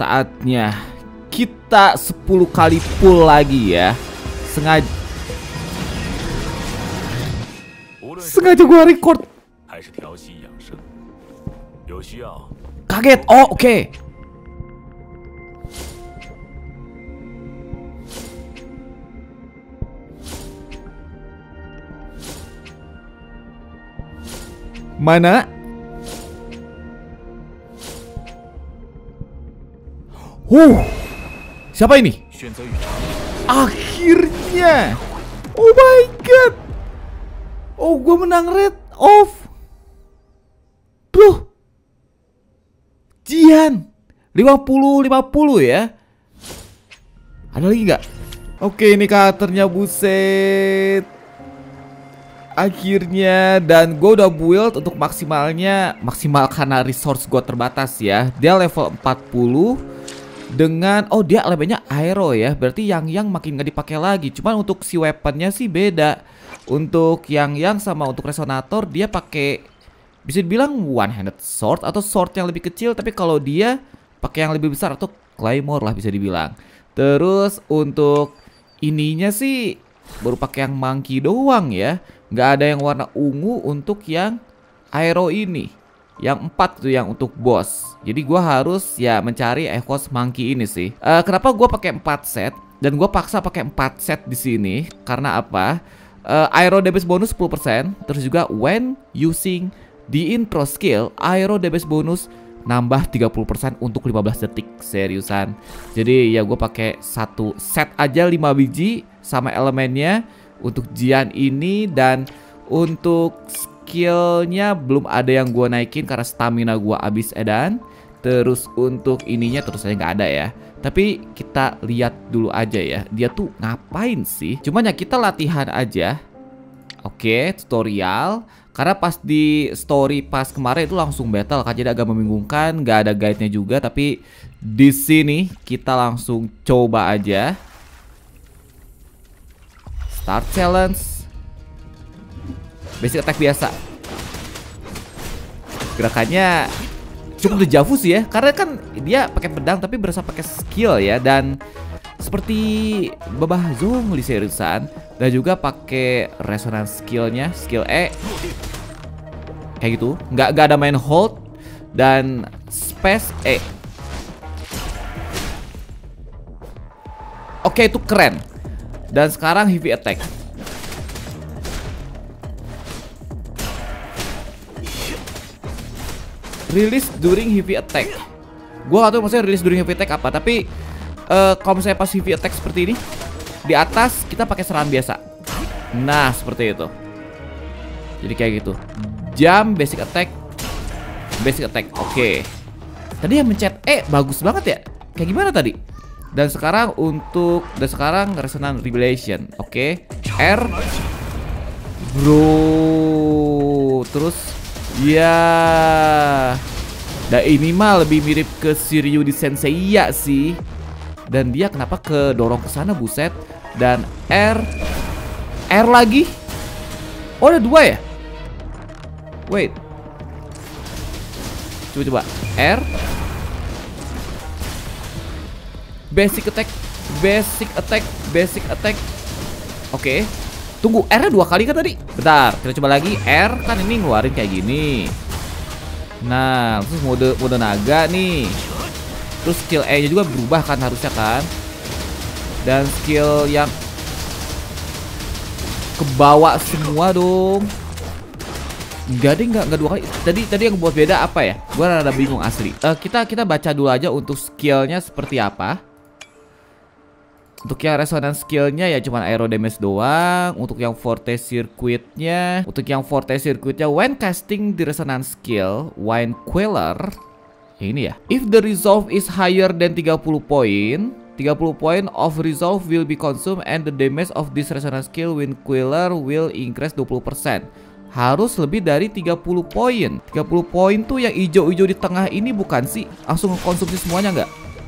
Saatnya kita 10 kali pull lagi ya. Sengaja gua record. Kaget. Oh, oke. Mana? Siapa ini? Akhirnya. Oh my god. Oh, gue menang red off. Bro. Jian 50-50 ya. Ada lagi nggak? Oke, ini karakternya, buset. Akhirnya, dan gue udah build untuk maksimal karena resource gue terbatas ya. Dia level 40 dengan, oh dia elemennya aero ya. Berarti yang makin nggak dipakai lagi. Cuman untuk si weaponnya sih beda. Untuk yang sama untuk resonator dia pakai, bisa dibilang one handed sword atau sword yang lebih kecil. Tapi kalau dia pakai yang lebih besar atau claymore lah bisa dibilang. Terus untuk ininya sih baru pakai yang monkey doang ya. Nggak ada yang warna ungu untuk yang aero ini. Yang 4 tuh yang untuk boss. Jadi gua harus ya mencari Evos monkey ini sih. Kenapa gua pakai 4 set dan gua paksa pakai 4 set di sini? Karena apa? Aero damage bonus 10%, terus juga when using the intro skill, aero damage bonus nambah 30% untuk 15 detik. Seriusan. Jadi ya gue pakai satu set aja 5 biji sama elemennya untuk Jian ini. Dan untuk skillnya belum ada yang gue naikin karena stamina gue habis edan. Terus untuk ininya terus aja nggak ada ya. Tapi kita lihat dulu aja ya, dia tuh ngapain sih. Cuman ya kita latihan aja. Oke, tutorial. Karena pas di story pas kemarin itu langsung battle kan, jadi agak membingungkan, nggak ada guide-nya juga. Tapi di sini kita langsung coba aja. Start challenge. Basic attack biasa. Gerakannya cukup dejavu sih ya, karena kan dia pakai pedang tapi berasa pakai skill ya. Dan seperti Babah Zhongli seriusan. Dan juga pakai resonance skillnya, skill E kayak gitu, nggak ada main hold dan space E. Oke, itu keren. Dan sekarang heavy attack. Release during heavy attack. Gua gak tau maksudnya release during heavy attack apa. Tapi kalau misalnya pas heavy attack seperti ini, di atas kita pakai serangan biasa. Nah seperti itu. Jadi kayak gitu. Jump, basic attack, basic attack. Oke. Tadi yang mencet E bagus banget ya. Kayak gimana tadi? Dan sekarang resonance revelation. Oke. R. Bro. Terus ya. Dan ini mah lebih mirip ke Shiryu di Senseiya sih. Dan dia kenapa kedorong ke sana, buset. Dan R lagi. Oh ada 2 ya. Wait. Coba R. Basic attack, basic attack, basic attack. Oke. Tunggu, R-nya 2 kali kan tadi? Bentar, kita coba lagi. R kan ini ngeluarin kayak gini. Nah, terus mode naga nih. Terus skill E-nya juga berubah kan harusnya kan. Dan skill yang kebawa semua dong. Enggak deh, enggak 2 kali. Tadi yang buat beda apa ya? Gua rada bingung asli. Kita baca dulu aja untuk skillnya seperti apa. Untuk yang resonance skillnya ya cuman aero damage doang. Untuk yang forte circuitnya, when casting the resonance skill, wine queller. Ya ini ya. If the resolve is higher than 30 poin, 30 point of resolve will be consumed and the damage of this resonance skill wine queller will increase 20%. Harus lebih dari 30 poin. 30 poin tuh yang hijau-hijau di tengah ini bukan sih? Langsung konsumsi semuanya nggak?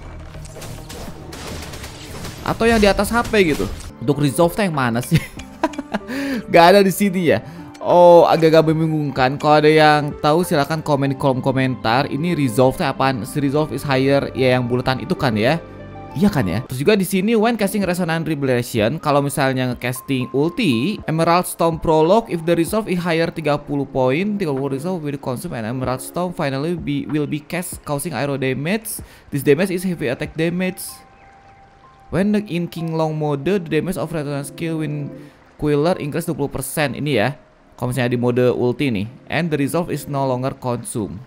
Atau yang di atas HP gitu? Untuk resolve yang mana sih? Gak ada di sini ya. Oh, agak-agak membingungkan. Kalau ada yang tahu silahkan komen di kolom komentar. Ini resolve-nya apaan? Si resolve is higher, ya yang bulatan itu kan ya? Iya kan ya? Terus juga di sini when casting resonant revelation, kalau misalnya nge-casting ulti, Emerald Storm Prologue, if the resolve is higher 30 poin, 30 resolve will consume and Emerald Storm finally will be cast causing aero damage. This damage is heavy attack damage. When in King Long mode, the damage of resonant skill when Quiller increase 20%. Ini ya. Kalau misalnya di mode ulti nih, and the resolve is no longer consumed.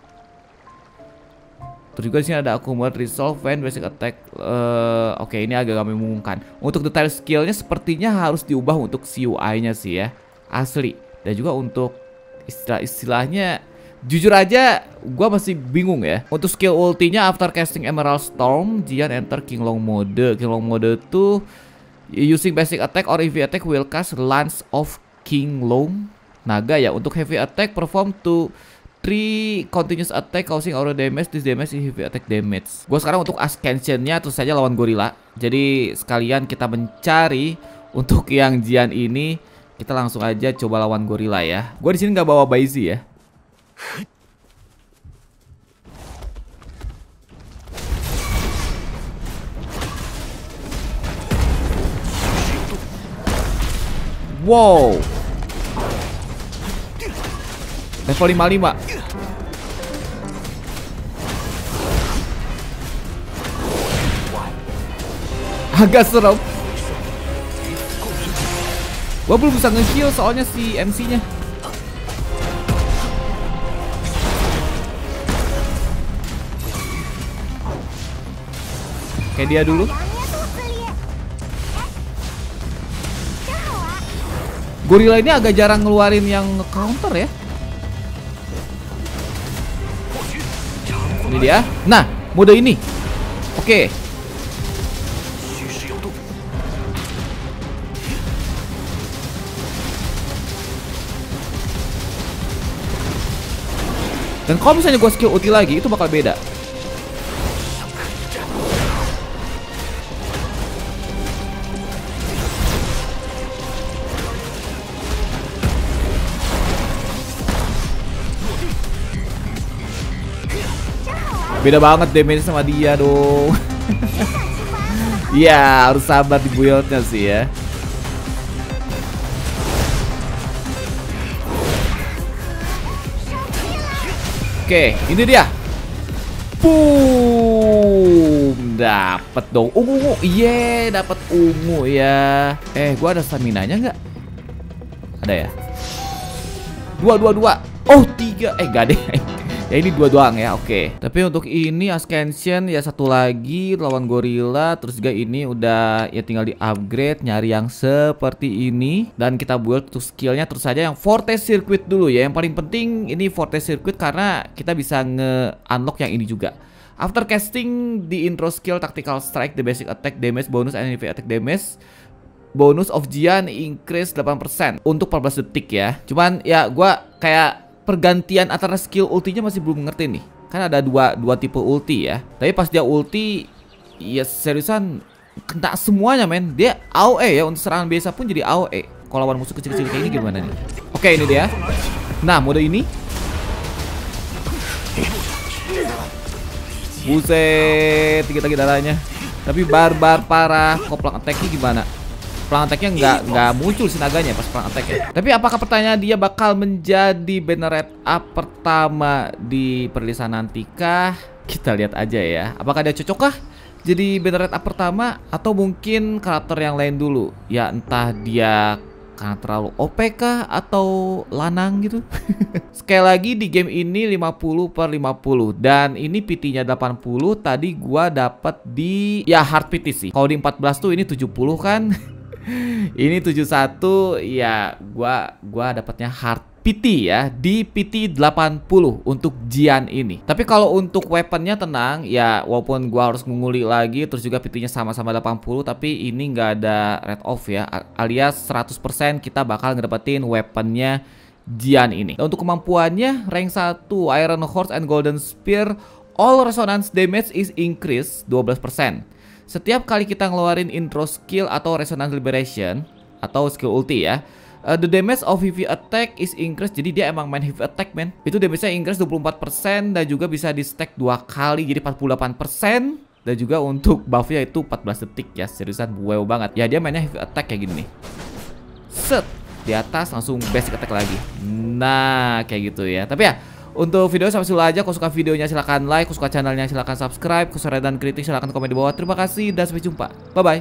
Terus juga di sini ada accumulate resolve when basic attack. Oke, ini agak membingungkan. Untuk detail skillnya sepertinya harus diubah untuk CUI-nya sih ya, asli. Dan juga untuk istilahnya, jujur aja, gua masih bingung ya. Untuk skill ultinya after casting Emerald Storm, Jian enter King Long mode. King Long mode tuh using basic attack or heavy attack will cast Lance of King Long Naga ya. Untuk heavy attack perform to 3 continuous attack causing aura damage. This damage is heavy attack damage. Gue sekarang untuk Ascension-nya terus saja lawan gorila. Jadi sekalian kita mencari untuk yang Jian ini, kita langsung aja coba lawan gorila ya. Gue di sini nggak bawa Baizi ya. Wow. Level 55. Agak serem. Gua belum bisa nge-heal soalnya si MC-nya. Kayak dia dulu. Gorila ini agak jarang ngeluarin yang counter ya. Ini dia. Nah, mode ini. Oke. Dan kalau misalnya gue skill ulti lagi, itu bakal beda. Beda banget damage sama dia dong. Iya, harus sabar di build-nya sih ya. Oke, ini dia. Boom, dapat dong ungu. Iya, dapat ungu ya. Gua ada stamina-nya nggak? Ada ya? Dua. Oh, 3. Gak deh. Ya ini 2 doang ya, oke. Tapi untuk ini Ascension ya 1 lagi lawan gorila. Terus juga ini udah ya tinggal di upgrade, nyari yang seperti ini. Dan kita build untuk skillnya terus saja yang Forte Circuit dulu ya. Yang paling penting ini Forte Circuit karena kita bisa nge-unlock yang ini juga. After casting the intro skill Tactical Strike, the basic attack damage bonus and heavy attack damage bonus of Jian increase 8% untuk 14 detik ya. Cuman ya gua kayak pergantian antara skill ultinya masih belum ngerti nih. Kan ada dua tipe ulti ya. Tapi pas dia ulti, ya seriusan kena semuanya men. Dia AOE ya, untuk serangan biasa pun jadi AOE. Kalau lawan musuh kecil-kecil kayak ini gimana nih? Oke, ini dia. Nah, mode ini. Buset, dikit lagi darahnya. Tapi barbar parah. Koplang attack-nya gimana? Perang attack-nya nggak muncul si naganya pas perang attack ya. Tapi apakah pertanyaan dia bakal menjadi Banneret up pertama di perilisan nantikah? Kita lihat aja ya. Apakah dia cocokkah jadi Banneret up pertama atau mungkin karakter yang lain dulu? Ya entah dia karena terlalu OP kah atau lanang gitu. Sekali lagi di game ini 50/50 dan ini PT-nya 80. Tadi gua dapat di ya hard PT sih. Kalau di 14 tuh ini 70 kan. Ini 71 ya gua dapatnya hard PT ya di PT 80 untuk Jian ini. Tapi kalau untuk weaponnya tenang ya, walaupun gua harus nguli lagi terus juga PT-nya sama-sama 80 tapi ini nggak ada red off ya, alias 100% kita bakal ngedapetin weaponnya Jian ini. Nah, untuk kemampuannya rank 1 Iron Horse and Golden Spear, all resonance damage is increased 12%. Setiap kali kita ngeluarin intro skill atau Resonance Liberation atau skill ulti ya, The damage of heavy attack is increased. Jadi dia emang main heavy attack, men. Itu damage-nya increase 24% dan juga bisa di stack 2 kali jadi 48%. Dan juga untuk buff-nya itu 14 detik ya. Seriusan wow banget. Ya dia mainnya heavy attack kayak gini nih. Set di atas langsung basic attack lagi. Nah, kayak gitu ya. Tapi ya untuk video sampai sini aja. Kalau suka videonya silahkan like, kalau suka channelnya silahkan subscribe, kalau suka dan kritik silahkan komen di bawah. Terima kasih dan sampai jumpa. Bye bye.